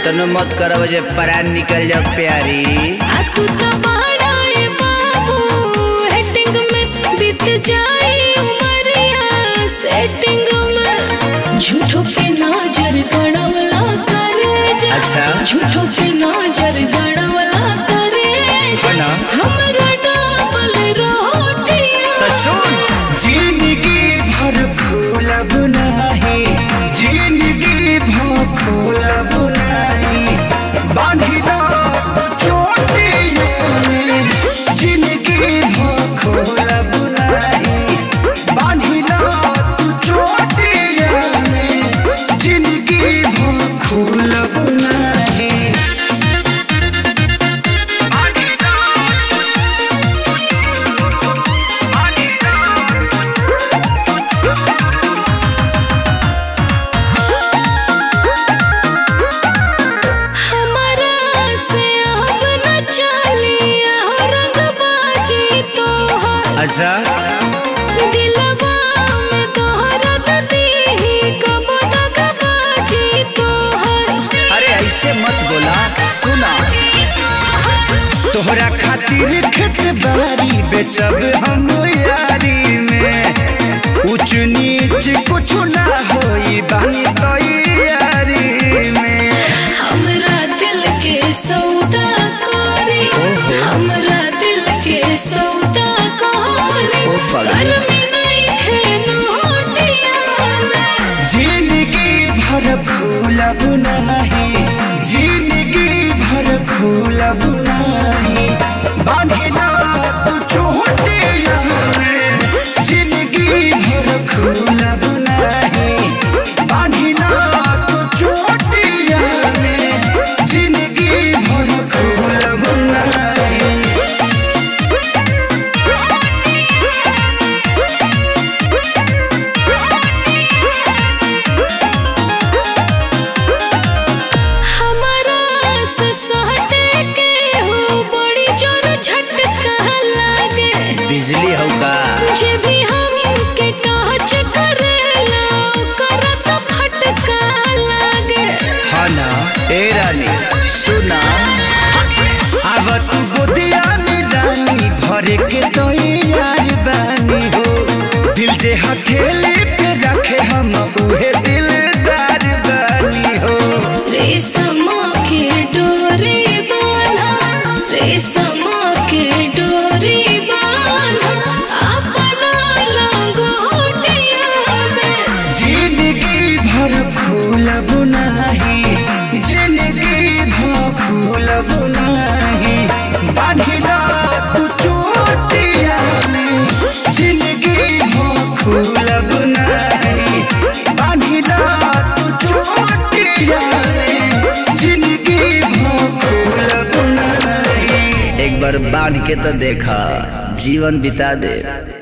इतना मत करो जे परान निकल जाओ प्यारी। तू तो बड़ाए बाबू हेटिंग में बीत जाए उमरिया सेटिंग में झूठों के नजर गड़वला करे जा। अच्छा झूठों के नजर गड़वला करे जा हमरा डबल रोटियां। तो सुन जिंदगी भर खोलब नहीं, जिंदगी भर खोलब नहीं, बांधी दो तो चोटियों में। जिंदगी भर खोलब नहीं, बांधी दो तो चोटियों में। जिंदगी भर खोलब नहीं। अच्छा दिलवा में तोहरा दीही कब तक बाजी तोहर। अरे ऐसे मत बोला। सुना तोहरा खातिर खेत बारी बेचब हम यारी में। ऊंच नीच कुछ ना होई बानी तैयारी में। हमरा दिल के सौदा करी, हमरा दिल के सौदा करी, घर में नहीं खेनोटिया में। जिंदगी भर खोलब नहीं, जिंदगी भर खोलब नहीं, बांधी ना तू चोटियों में। जिंदगी भर खोलब नहीं, बांधी ना तू चोटियों में। जिंदगी भर खोलब नहीं। बिजली होगा जे भी हम के टच करेला ओकरा तो फटका लागे। हाँ ना ए रानी सुना अब तू गोदिया में रानी भरे के तो यार बानी हो। दिल जे हथेली पे रखे हम उहे दिलदार बानी हो। रेशम के डोरी बांधा, रेशम के डोरी बांधा अपना लंगोटिया में। जिंदगी भर खोलब नहीं, जिंदगी भर खोलब नहीं, बांधी ना तू चोटिया में। जिंदगी भर खोलब नहीं, बांधी ना तू चोटिया में। जिंदगी भर खोलब नहीं। एक बार बांध के तो देखा जीवन बिता दे।